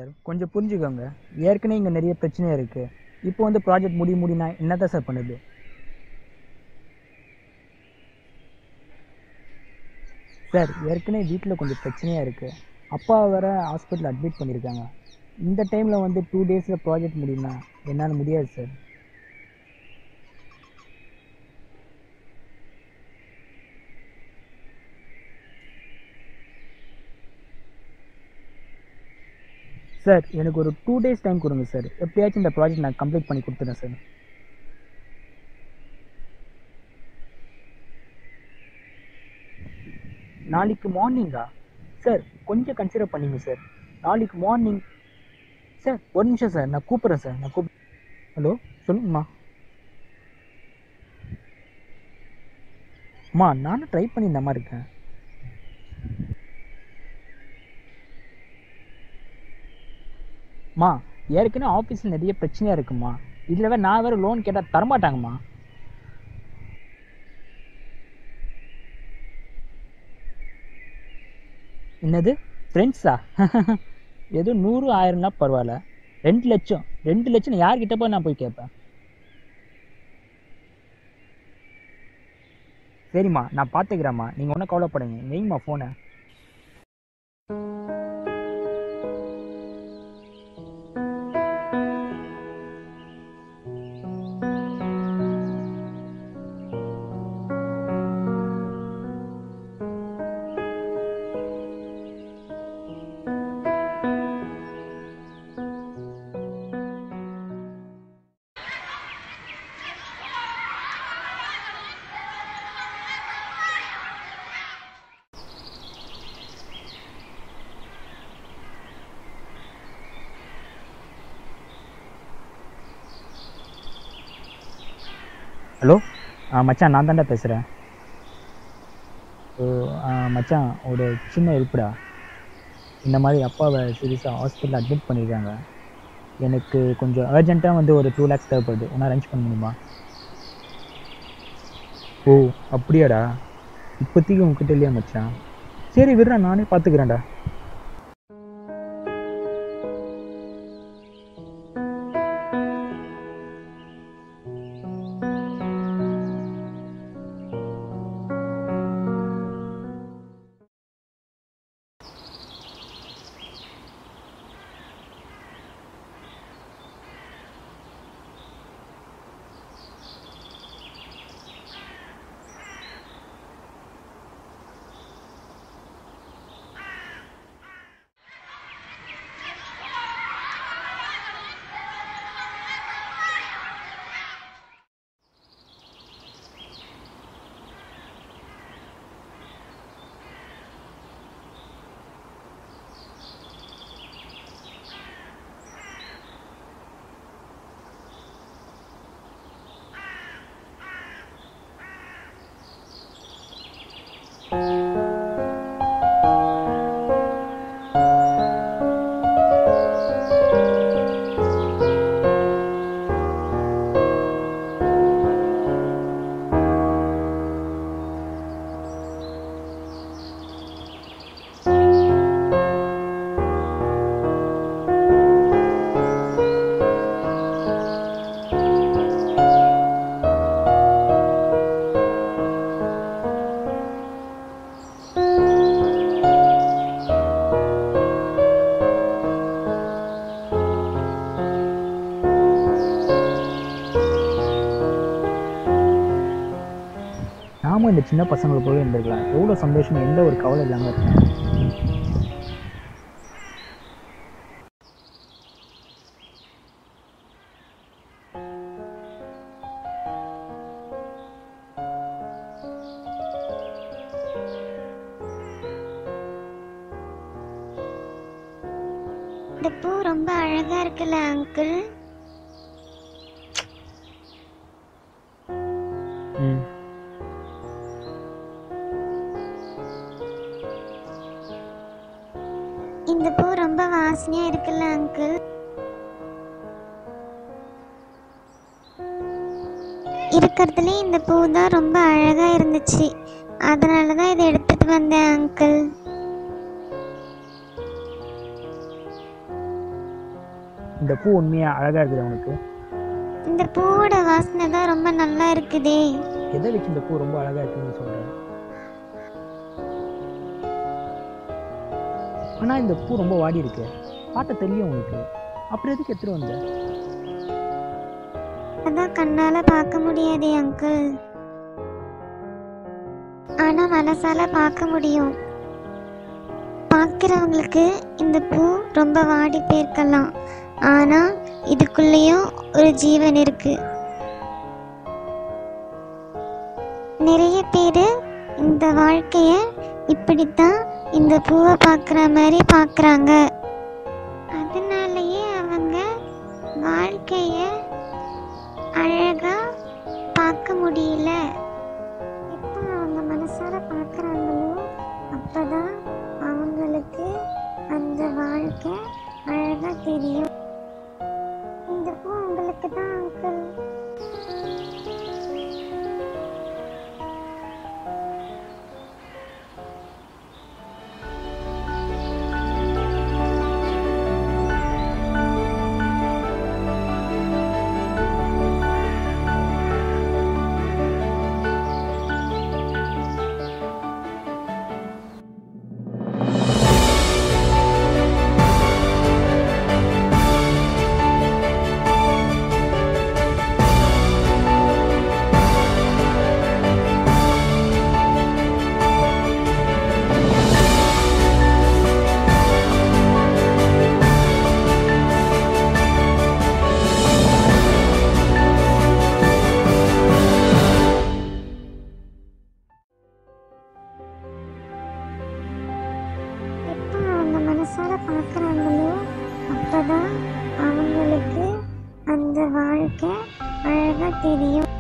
Sir, கொஞ்சம் புரிஞ்சுக்கோங்க. ஏற்கனவே இங்கே நிறைய பிரச்சனை இருக்குது. இப்போ வந்து ப்ராஜெக்ட் முடினா என்னதான் சார் பண்ணுது? சார், ஏற்கனவே வீட்டில் கொஞ்சம் பிரச்சனையாக இருக்குது. அப்பா வேற ஹாஸ்பிட்டல் அட்மிட் பண்ணியிருக்காங்க. இந்த டைமில் வந்து 2 டேஸில் ப்ராஜெக்ட் முடியும்னா என்னால் முடியாது சார். சார், எனக்கு ஒரு 2 டேஸ் டைம் கொடுங்க சார். எப்படியாச்சும் இந்த ப்ராஜெக்ட் நான் கம்ப்ளீட் பண்ணி கொடுத்துறேன் சார். நாளைக்கு மார்னிங்கா? சார், கொஞ்சம் கன்சிடர் பண்ணிங்க சார். நாளைக்கு மார்னிங். சார், ஒரு நிமிஷம் சார், நான் கூப்பிட்றேன் சார். ஹலோ, சொல்லுங்கம்மா. அம்மா, நானும் ட்ரை பண்ணி இந்த மாதிரி இருக்கேன். அம்மா, ஏற்கனவே ஆஃபீஸில் நிறைய பிரச்சனையாக இருக்குமா. இதில் வேறு நான் வேறு லோன் கேட்டால் தரமாட்டாங்கம்மா. என்னது ஃப்ரெண்ட்ஸா? ஏதோ 100 1000னா பரவாயில்ல. 2 லட்சம் 2 லட்சம் யார்கிட்ட போய் நான் போய் கேட்பேன்? சரிம்மா, நான் பார்த்துக்கிறேம்மா. நீங்கள் ஒன்றும் கவலைப்படுங்க. வைங்கம்மா ஃபோனை. ஹலோ, மச்சான், நான் தாண்டா பேசுகிறேன். மச்சான், ஒரு சின்ன ஹெல்ப்டா. இந்த மாதிரி அப்பாவை சீரியஸாக ஹாஸ்பிட்டலில் அட்மிட் பண்ணியிருக்காங்க. எனக்கு கொஞ்சம் அர்ஜென்ட்டாக வந்து ஒரு 2 lakhs தேவைப்படுது. ஒன்றா அரேஞ்ச் பண்ண முடியுமா? ஓ, அப்படியாடா? இப்போதைக்கு உங்ககிட்ட இல்லையா மச்சான்? சரி விடுறா, நானே பார்த்துக்கிறேன்டா. நாமும் இந்த சின்ன பசங்களை போய் இருந்திருக்கலாம். எவ்வளோ சந்தோஷம், எந்த ஒரு கவலை இல்லாமல் இருக்கேன். இந்த பூ ரொம்ப அழகா இருக்குல்ல அங்கிள்? இந்த பூ ரொம்ப வாசனையா இருக்குல்ல அங்கிள்? இருக்கிறதுல இந்த பூ தான் ரொம்ப அழகா இருந்துச்சு. அதனால தான் இதை எடுத்துட்டு வந்தேன் அங்கிள். இந்த பூ உண்மையாக அழகாக இருக்குது உனக்கு? இந்த பூவோட வாசனை தான் ரொம்ப நல்லா இருக்குதே. எதை வச்சு இந்த பூ ரொம்ப அழகாக இருக்குன்னு சொல்கிறேன்? ஆனால் இந்த பூ ரொம்ப வாடி இருக்கு, பார்த்த தெரியும் உனக்கு. அப்புறம் எதுக்கு எடுத்துட்டு வந்த? அதான் கண்ணால பார்க்க முடியாதே அங்கிள், ஆனா மனசால பார்க்க முடியும். பார்க்கிறவங்களுக்கு இந்த பூ ரொம்ப வாடி போயிருக்கலாம், ஆனா இதுக்குள்ளேயும் ஒரு ஜீவன் இருக்கு. நிறைய பேர் இந்த வாழ்க்கைய இப்படித்தான் இந்த பூவை பார்க்குற மாதிரி பார்க்குறாங்க. அதனாலயே அவங்க வாழ்க்கைய அழகா பார்க்க முடியல. எப்போ அவங்க மனசார பார்க்குறாங்களோ அப்பதான் அவங்களுக்கு அந்த வாழ்க்கை அழகா தெரியும். இந்த பூ உங்களுக்கு தான் அங்கிள். மனசார பார்க்குறாங்களோ அப்பதான் அவங்களுக்கு அந்த வாழ்க்கை அழகா தெரியும்.